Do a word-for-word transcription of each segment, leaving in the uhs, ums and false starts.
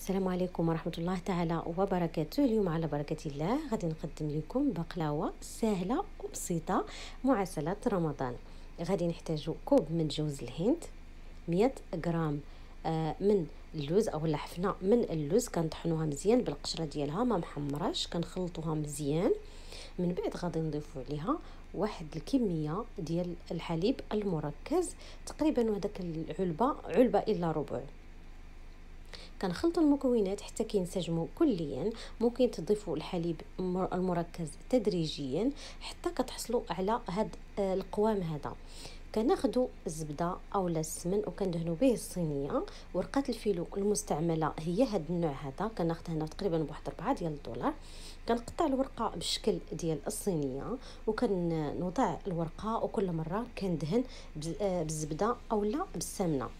السلام عليكم ورحمة الله تعالى وبركاته. اليوم على بركة الله غادي نقدم لكم بقلاوة سهلة وبسيطة معسلة رمضان. غادي نحتاجو كوب من جوز الهند، مية غرام آه من اللوز او اللحفنة من اللوز، كنطحنوها مزيان بالقشرة ديالها ما محمراش، كنخلطوها مزيان. من بعد غادي نضيفو عليها واحد الكمية ديال الحليب المركز، تقريبا هذاك العلبة علبة الا ربع. كنخلطوا المكونات حتى كينسجموا كليا. ممكن تضيفوا الحليب المركز تدريجيا حتى كتحصلوا على هاد القوام هذا. كناخذوا الزبده اولا السمن وكندهنوا به الصينيه. ورقه الفيلو المستعمله هي هاد النوع هذا، كناخذ هنا تقريبا بواحد أربعة ديال الدولار. كنقطع الورقه بالشكل ديال الصينيه وكنوضع الورقه، وكل مره كندهن بالزبده اولا بالسمنه.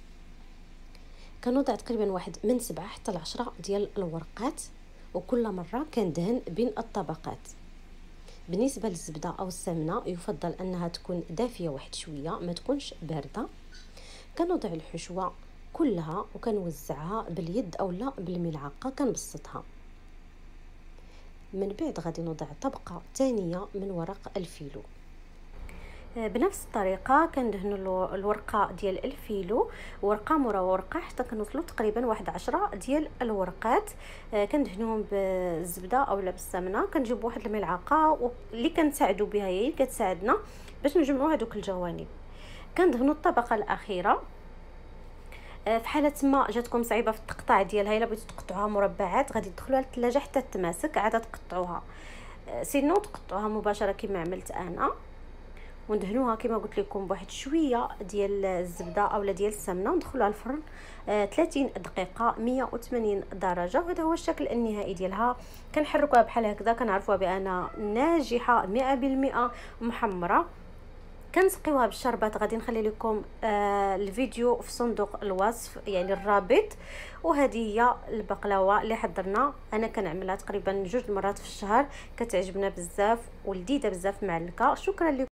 كنوضع تقريبا واحد من سبعة حتى لعشرة ديال الورقات، وكل مره كندهن بين الطبقات. بالنسبه للزبده او السمنه يفضل انها تكون دافيه واحد شويه، ما تكونش بارده. كنوضع الحشوه كلها وكنوزعها باليد اولا بالملعقه، كنبسطها. من بعد غادي نوضع طبقه ثانيه من ورق الفيلو. بنفس الطريقه كندهنوا الورقه ديال الفيلو ورقه مورا ورقه حتى كنوصلوا تقريبا واحد عشرة ديال الورقات. كندهنوهم بالزبده اولا بالسمنه. كنجيب واحد الملعقه اللي كنساعدوا بها هي كتساعدنا باش نجمعوا هذوك الجوانب. كندهنوا الطبقه الاخيره. في حاله ما جاتكم صعيبه في التقطاع ديالها، الا بغيتوا تقطعوها مربعات غادي تدخلوها للثلاجه حتى تتماسك، عاد تقطعوها سينو تقطعوها مباشره كما عملت انا، وندهنوها كما قلت لكم بواحد شويه ديال الزبده اولا ديال السمنه، وندخلوها الفرن آه ثلاثين دقيقه مية وثمانين درجه. وهذا هو الشكل النهائي ديالها. كنحركوها بحال هكذا كنعرفوها بانها ناجحه مئة بالمئة محمره. كنسقيوها بالشربات. غادي نخلي لكم آه الفيديو في صندوق الوصف، يعني الرابط. وهذه هي البقلاوه اللي حضرنا. انا كنعملها تقريبا جوج مرات في الشهر، كتعجبنا بزاف ولذيذه بزاف معلكه. شكرا لكم.